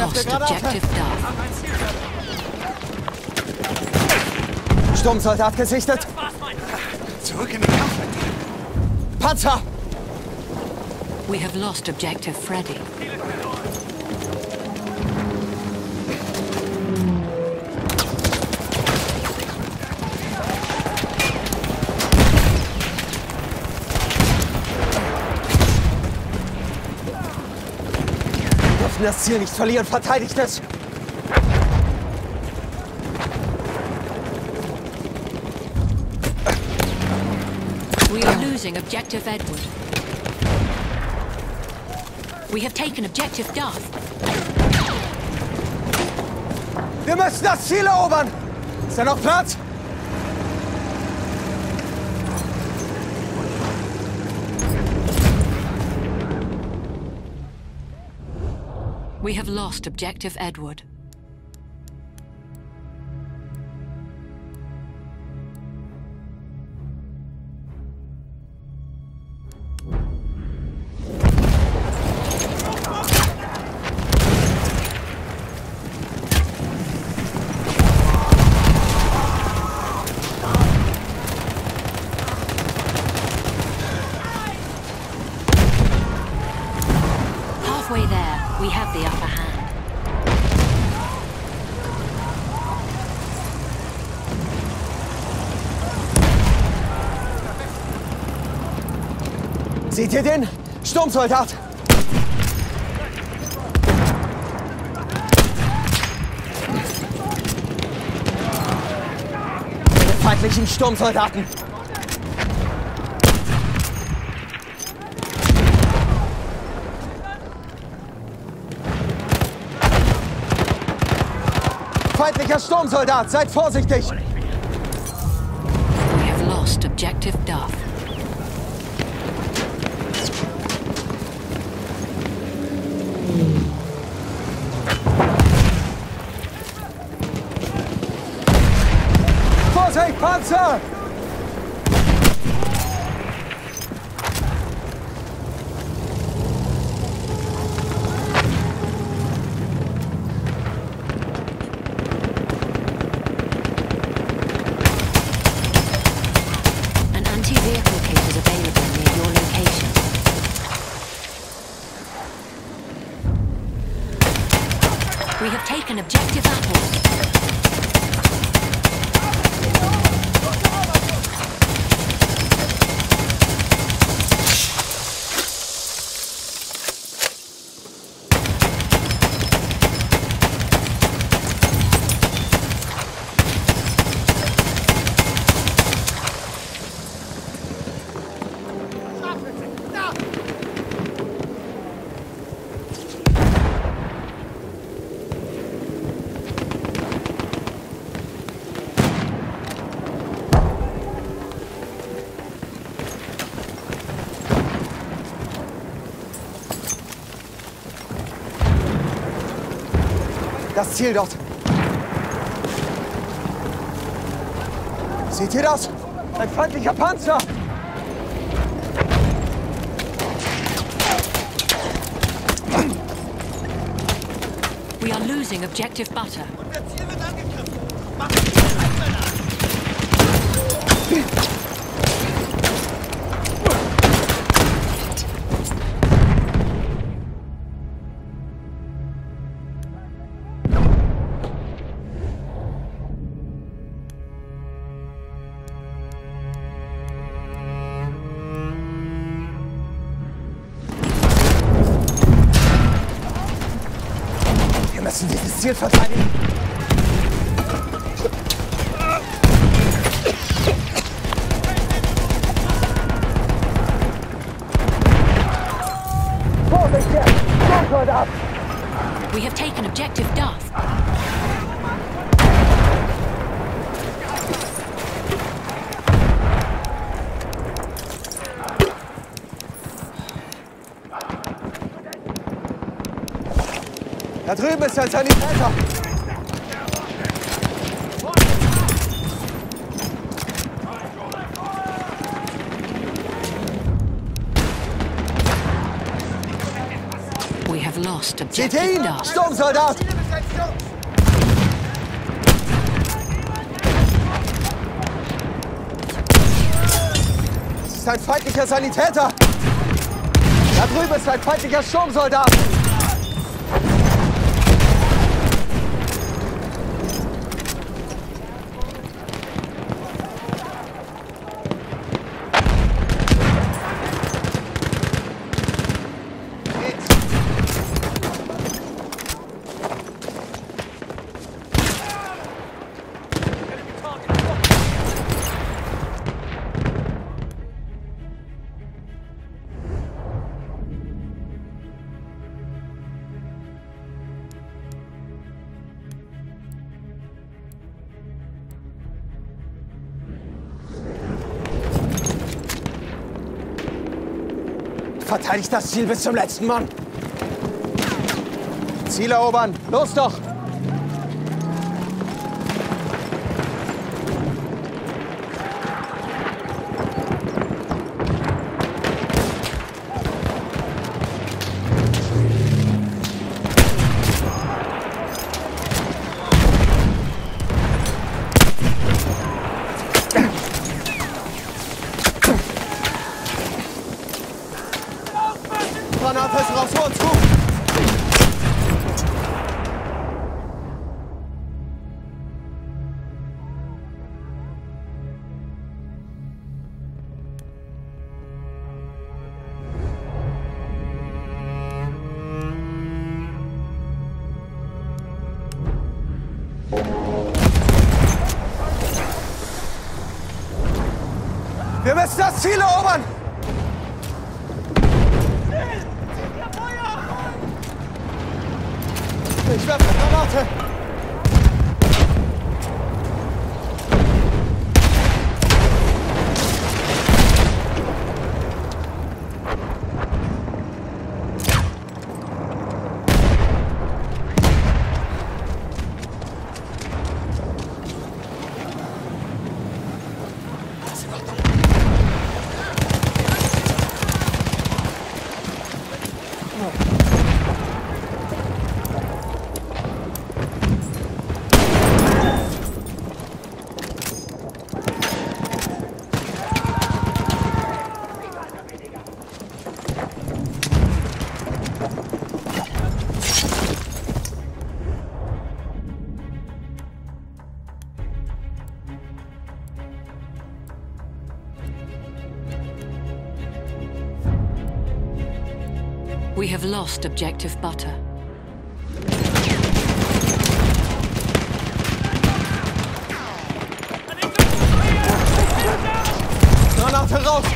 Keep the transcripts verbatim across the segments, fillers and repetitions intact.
lost objective Duff. Sturmsoldat gesichtet. Zurück in den Kampf. Panzer! We have lost objective Freddy. Wir dürfen das Ziel nicht verlieren. Verteidigt es! We are losing objective Edward. We have taken objective Duff. Wir müssen das Ziel erobern! Ist da noch Platz? We have lost objective Edward. Halfway there, we have the upper hand. Seht ihr den? Sturmsoldat! Die feindlichen Sturmsoldaten! Feindlicher Sturmsoldat! Seid vorsichtig! We have lost objective Duff. Vorsicht, Panzer! An anti-vehicle kit is available near your location. We have taken objective Apples. Das Ziel dort. Seht ihr das? Ein feindlicher Panzer! We are losing objective Butter. Und das Ziel wird angegriffen. Machen Sie den Einzelnen an. Wir müssen dieses Ziel verteidigen. Vorsicht, der Sturmsoldat! We have taken objective Duff. Da drüben ist ein Sanitäter! We have lost Seht objective ihr ihn? Dark. Sturmsoldat! Das ist ein feindlicher Sanitäter! Da drüben ist ein feindlicher Sturmsoldat! Verteidigt das Ziel bis zum letzten Mann. Ziel erobern. Los doch! Granate ist raus, vor uns zu! Wir müssen das Ziel erobern! Ich werfe eine Granate! We have lost objective butter. Granate raus!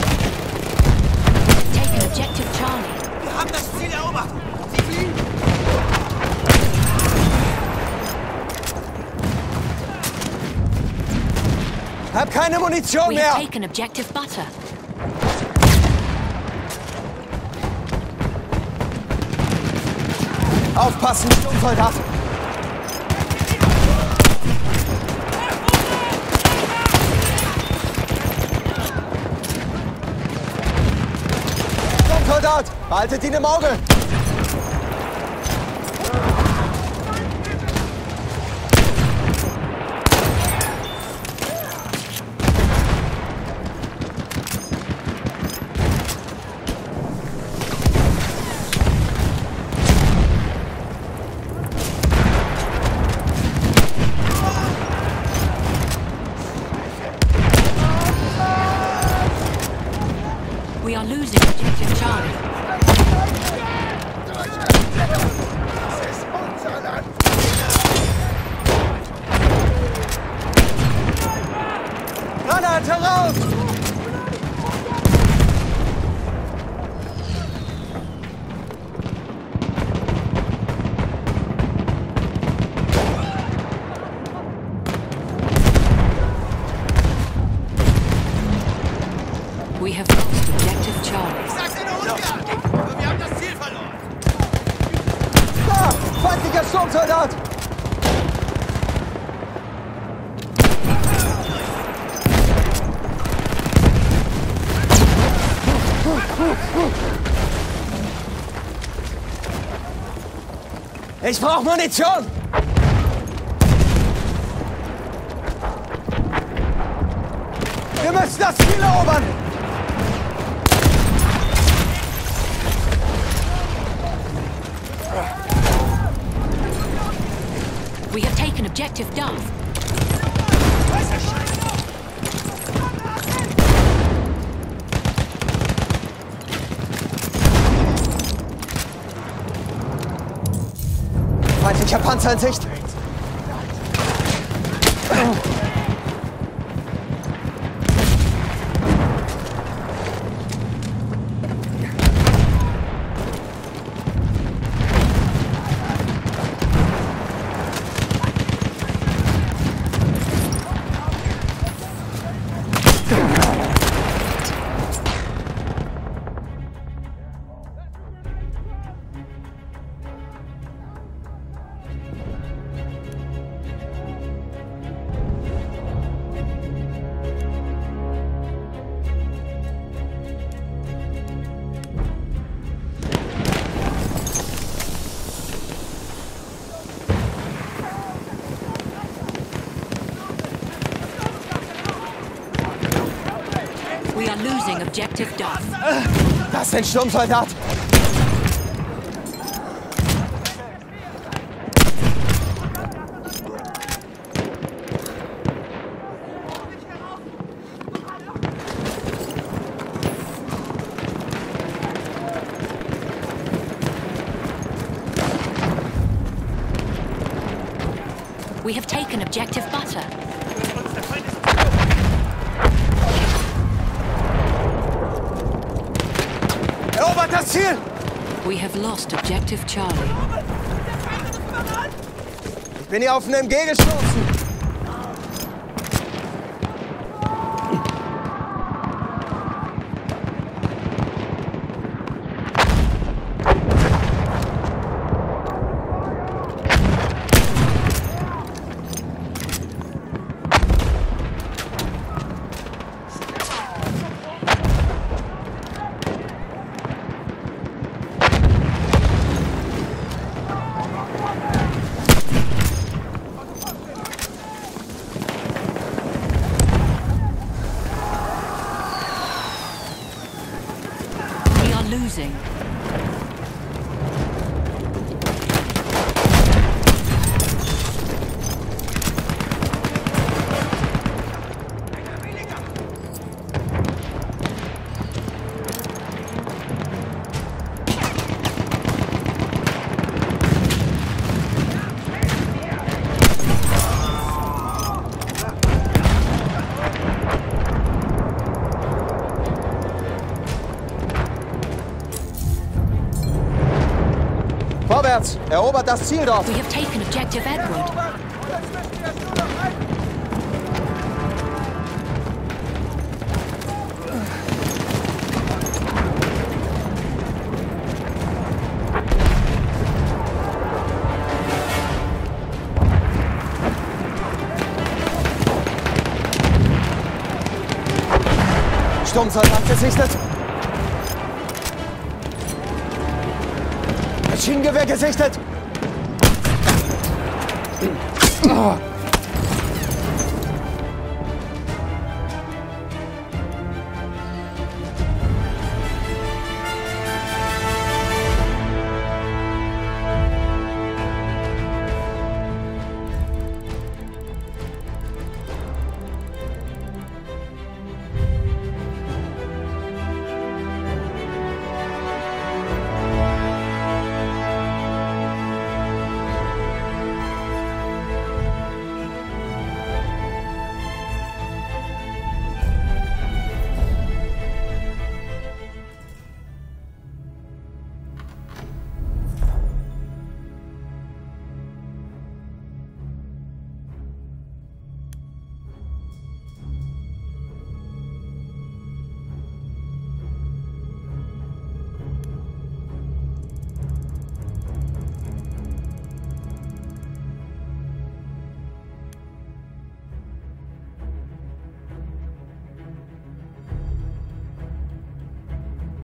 Taken objective Charlie. Wir haben das Ziel erobert. Sie fliehen. Hab keine Munition We mehr! have taken objective butter. Aufpassen, Sturmsoldat! Sturmsoldat! Behaltet ihn im Auge! We are losing objective Charlie. Granate raus! We have lost objective Charlie. Ich sag's in der Ungarn. Aber wir haben das Ziel verloren. Da! Feindlicher Sturmsoldat! Ich brauche Munition! Wir müssen das Ziel erobern! We have taken objective Duff. Feindlicher Panzer in Sicht! We are losing objective Duff. Das sind Sturmsoldat! We have taken objective Butter. Erobert das Ziel! We have lost objective Charlie. Ich bin hier auf einen M G gestoßen! Losing. Vorwärts! Erobert das Ziel dort! We have taken objective Edward. Sturmsoldat gesichtet! Maschinengewehr gesichtet! Oh.